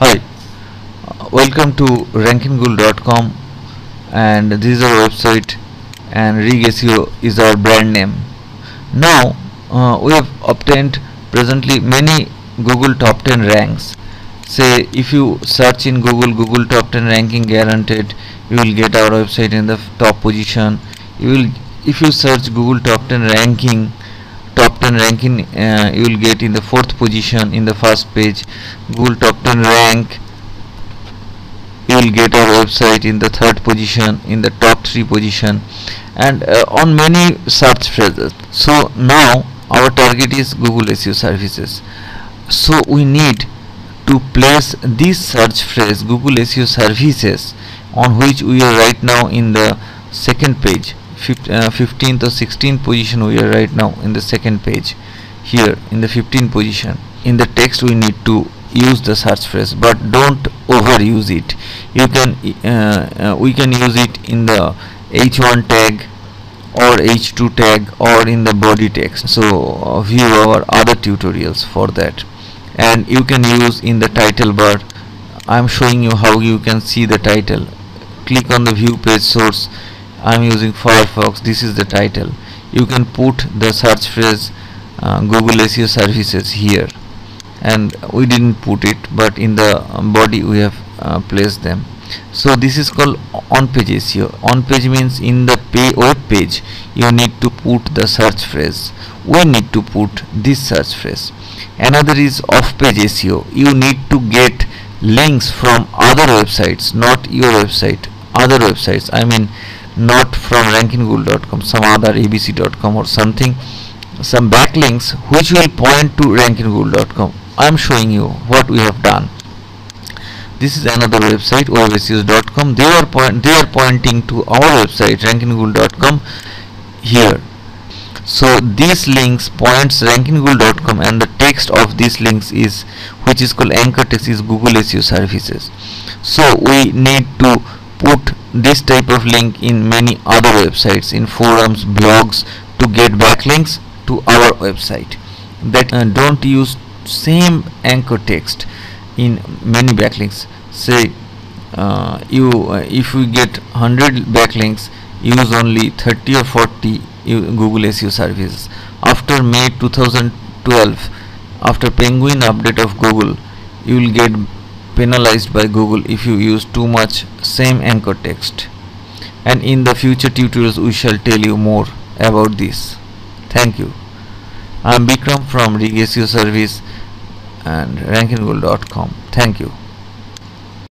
Hi, welcome to rankinggoal.com, and this is our website, and Rig SEO is our brand name. Now we have obtained presently many Google top 10 ranks. Say if you search in Google top 10 ranking guaranteed, you will get our website in the top position. If you search Google top 10 ranking, you will get in the fourth position in the first page. Google top 10 rank, you will get our website in the third position, in the top 3 position, and on many search phrases. So now our target is Google SEO services, so we need to place this search phrase Google SEO services, on which we are right now in the second page, 15th or 16th position. We are right now in the second page, here in the 15th position. In the text we need to use the search phrase, but don't overuse it. We can use it in the h1 tag or h2 tag or in the body text. So view our other tutorials for that. And you can use in the title bar. I am showing you how you can see the title. Click on the view page source. I am using Firefox. This is the title. You can put the search phrase Google SEO services here, and we didn't put it, but in the body we have placed them. So this is called on page SEO. On page means in the web page you need to put the search phrase. We need to put this search phrase. Another is off page SEO. You need to get links from other websites, not your website, other websites. I mean, not from rankinggoal.com, some other abc.com or something, some backlinks which will point to rankinggoal.com. I am showing you what we have done. This is another website, webseos.com. They are pointing to our website, rankinggoal.com, here. So these links points rankinggoal.com, and the text of these links is, which is called anchor text, is Google SEO services. So we need to put this type of link in many other websites, in forums, blogs, to get backlinks to our website. That don't use same anchor text in many backlinks. Say if we get 100 backlinks, use only 30 or 40 Google SEO services. After May 2012, after Penguin update of Google, you will get penalized by Google if you use too much same anchor text. And in the future tutorials we shall tell you more about this. Thank you. I am Bikram from Rig SEO Service and rankinggoal.com. Thank you.